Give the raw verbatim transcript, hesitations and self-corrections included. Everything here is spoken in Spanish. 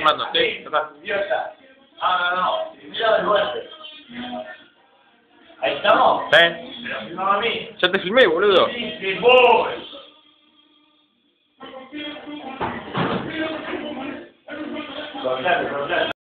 filmando, sí, total. Idiota. Ah, no, no, mira de golpe. Ahí estamos. Sí. Pero filmaba a mí. Ya te filmé, boludo. Sí, sí, voy. Cortale, cortale.